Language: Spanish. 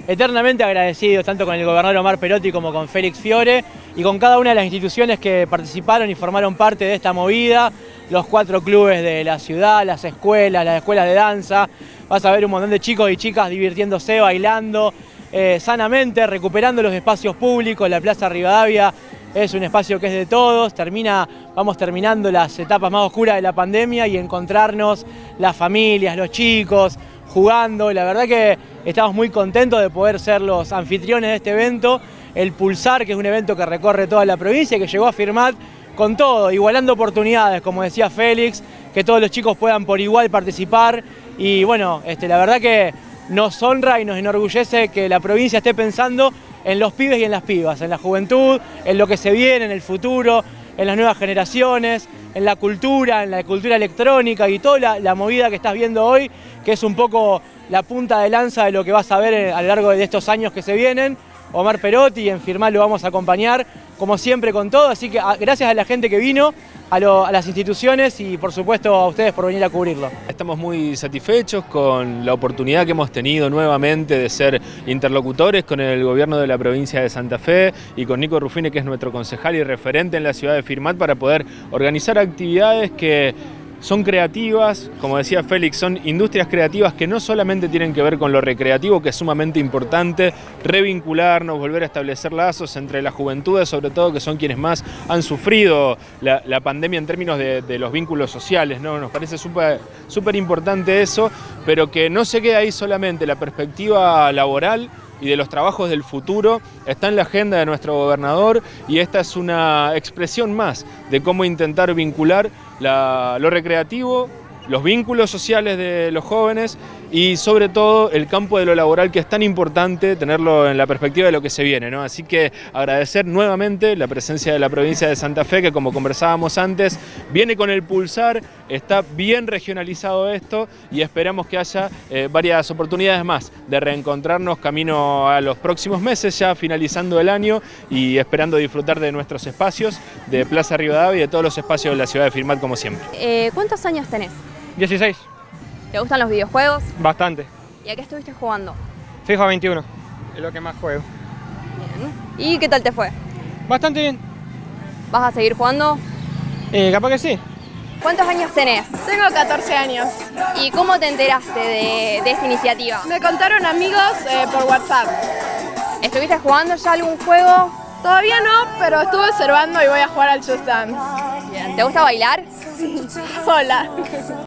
eternamente agradecidos tanto con el gobernador Omar Perotti como con Félix Fiore y con cada una de las instituciones que participaron y formaron parte de esta movida, los 4 clubes de la ciudad, las escuelas de danza. Vas a ver un montón de chicos y chicas divirtiéndose, bailando sanamente, recuperando los espacios públicos. La Plaza Rivadavia es un espacio que es de todos, vamos terminando las etapas más oscuras de la pandemia y encontrarnos las familias, los chicos, jugando. La verdad que estamos muy contentos de poder ser los anfitriones de este evento, el Pulsar, que es un evento que recorre toda la provincia y que llegó a Firmat con todo, igualando oportunidades, como decía Félix, que todos los chicos puedan por igual participar. Y bueno, la verdad que nos honra y nos enorgullece que la provincia esté pensando en los pibes y en las pibas, en la juventud, en lo que se viene, en el futuro, en las nuevas generaciones, en la cultura electrónica y toda la movida que estás viendo hoy, que es un poco la punta de lanza de lo que vas a ver a lo largo de estos años que se vienen. Omar Perotti, y en Firmat lo vamos a acompañar, como siempre, con todo. Así que gracias a la gente que vino, a las instituciones y por supuesto a ustedes por venir a cubrirlo. Estamos muy satisfechos con la oportunidad que hemos tenido nuevamente de ser interlocutores con el gobierno de la provincia de Santa Fe y con Nico Ruffini, que es nuestro concejal y referente en la ciudad de Firmat, para poder organizar actividades que son creativas, como decía Félix, son industrias creativas que no solamente tienen que ver con lo recreativo, que es sumamente importante, revincularnos, volver a establecer lazos entre las juventudes, sobre todo que son quienes más han sufrido la pandemia en términos de los vínculos sociales, ¿no? Nos parece súper importante eso, pero que no se quede ahí solamente. La perspectiva laboral y de los trabajos del futuro está en la agenda de nuestro gobernador, y esta es una expresión más de cómo intentar vincular lo recreativo, los vínculos sociales de los jóvenes y sobre todo el campo de lo laboral, que es tan importante tenerlo en la perspectiva de lo que se viene, ¿no? Así que agradecer nuevamente la presencia de la provincia de Santa Fe, que como conversábamos antes, viene con el Pulsar, está bien regionalizado esto y esperamos que haya varias oportunidades más de reencontrarnos camino a los próximos meses, ya finalizando el año y esperando disfrutar de nuestros espacios de Plaza Rivadavia y de todos los espacios de la ciudad de Firmat, como siempre. ¿Cuántos años tenés? 16. ¿Te gustan los videojuegos? Bastante. ¿Y a qué estuviste jugando? FIFA 21, es lo que más juego. Bien. ¿Y qué tal te fue? Bastante bien. ¿Vas a seguir jugando? Capaz que sí. ¿Cuántos años tenés? Tengo 14 años. ¿Y cómo te enteraste de esta iniciativa? Me contaron amigos por WhatsApp. ¿Estuviste jugando ya algún juego? Todavía no, pero estuve observando y voy a jugar al Just Dance. Bien. ¿Te gusta bailar? Sola.